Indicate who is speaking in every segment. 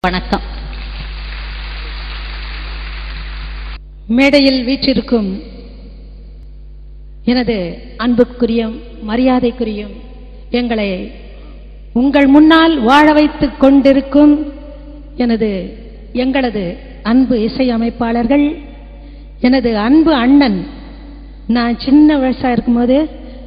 Speaker 1: வணக்கம். மேடையில் வீற்றிருக்கும் எனது அன்புக்குரிய மரியாதைக்குரிய எங்களை உங்கள் முன்னால் வாழ வைத்துக் கொண்டிருக்கும் எங்களது அன்பு இசையமைப்பாளர்கள், எனது அன்பு அண்ணன். நான் சின்ன வயசா இருக்கும்போது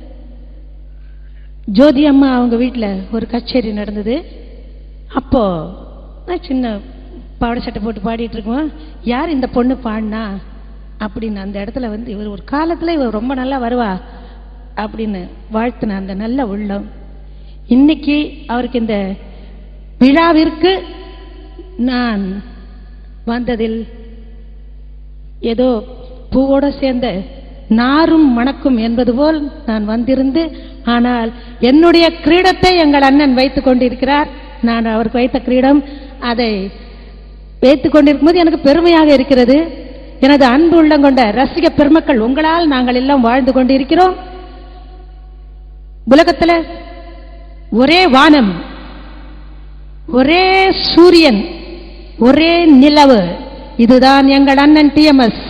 Speaker 1: ஜோதி அம்மா அவங்க வீட்டில் ஒரு கச்சேரி நடந்தது. அப்போ நான் சின்ன பாவாடை சட்டை போட்டு பாடிட்டு இருக்கோம். யார் இந்த பொண்ணு பாடினா அப்படின்னு அந்த இடத்துல இவர் ஒரு காலத்தில் இவர் ரொம்ப நல்லா வருவா அப்படின்னு வாழ்த்தின அந்த நல்ல உள்ளம் இன்னைக்கு அவருக்கு இந்த விழாவிற்கு நான் வந்ததில் ஏதோ பூவோட சேர்ந்த நாரும் மணக்கும் என்பது போல் நான் வந்திருந்து, ஆனால் என்னுடைய கிரீடத்தை எங்கள் அண்ணன் வைத்துக் கொண்டிருக்கிறார். நான் அவருக்கு வைத்த கிரீடம், அதை வைத்துக் கொண்டிருக்கும் போது எனக்கு பெருமையாக இருக்கிறது. எனது அன்பு உள்ளம் கொண்ட ரசிக பெருமக்கள், உங்களால் நாங்கள் எல்லாம் வாழ்ந்து கொண்டிருக்கிறோம். உலகத்தில் ஒரே வானம், ஒரே சூரியன், ஒரே நிலவு, இதுதான் எங்கள் அண்ணன் டிஎம்எஸ்.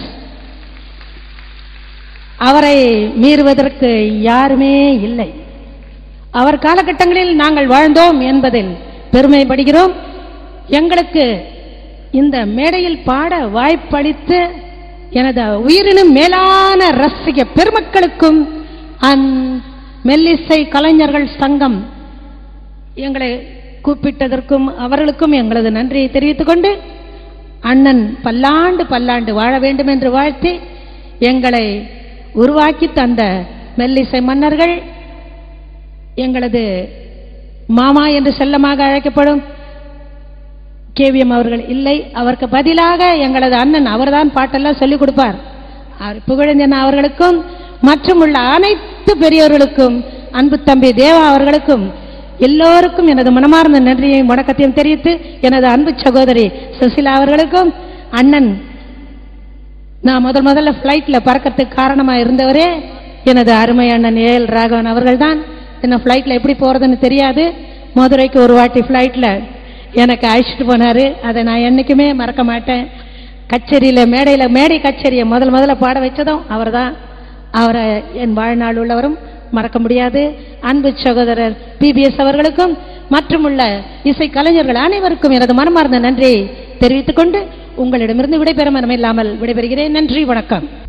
Speaker 1: அவரை மீறுவதற்கு யாருமே இல்லை. அவர் காலகட்டங்களில் நாங்கள் வாழ்ந்தோம் என்பதில் பெருமைப்படுகிறோம். எங்களுக்கு இந்த மேடையில் பாட வாய்ப்பளித்து எனது உயிரினும் மேலான ரசிக பெருமக்களுக்கும் மெல்லிசை கலைஞர்கள் சங்கம் எங்களை கூப்பிட்டதற்கும் அவர்களுக்கும் எங்களது நன்றியை தெரிவித்துக் கொண்டு, அண்ணன் பல்லாண்டு பல்லாண்டு வாழ வேண்டும் என்று வாழ்த்தி, எங்களை உருவாக்கி தந்த மெல்லிசை மன்னர்கள், எங்களது மாமா என்று செல்லமாக அழைக்கப்படும் கேவிஎம் அவர்கள் இல்லை, அவருக்கு பதிலாக எங்களது அண்ணன் அவர்தான் பாட்டெல்லாம் சொல்லிக் கொடுப்பார். அவர் புகழேந்தன் அவர்களுக்கும் மற்றும் உள்ள அனைத்து பெரியவர்களுக்கும், அன்பு தம்பி தேவா அவர்களுக்கும் எல்லோருக்கும் எனது மனமார்ந்த நன்றியையும் வணக்கத்தையும் தெரிவித்து, எனது அன்பு சகோதரி சுசிலா அவர்களுக்கும், அண்ணன் நான் முதல்ல பிளைட்ல பறக்கிறதுக்கு காரணமா இருந்தவரே எனது அருமை அண்ணன் ஏஎல் ராகவன் அவர்கள் தான். என்ன பிளைட்ல எப்படி போறதுன்னு தெரியாது, மதுரைக்கு ஒரு வாட்டி பிளைட்ல எனக்கு அழைச்சிட்டு போனாரு. அதை நான் என்னைக்குமே மறக்க மாட்டேன். கச்சேரியில மேடை கச்சேரியை முதல்ல பாட வச்சதும் அவர் தான். அவரை என் வாழ்நாள் உள்ளவரும் மறக்க முடியாது. அன்பு சகோதரர் பிபிஎஸ் அவர்களுக்கும் மற்றும் உள்ள இசை கலைஞர்கள் அனைவருக்கும் எனது மனமார்ந்த நன்றியை தெரிவித்துக் கொண்டு உங்களிடமிருந்து விடைபெற மனமில்லாமல் விடைபெறுகிறேன். நன்றி, வணக்கம்.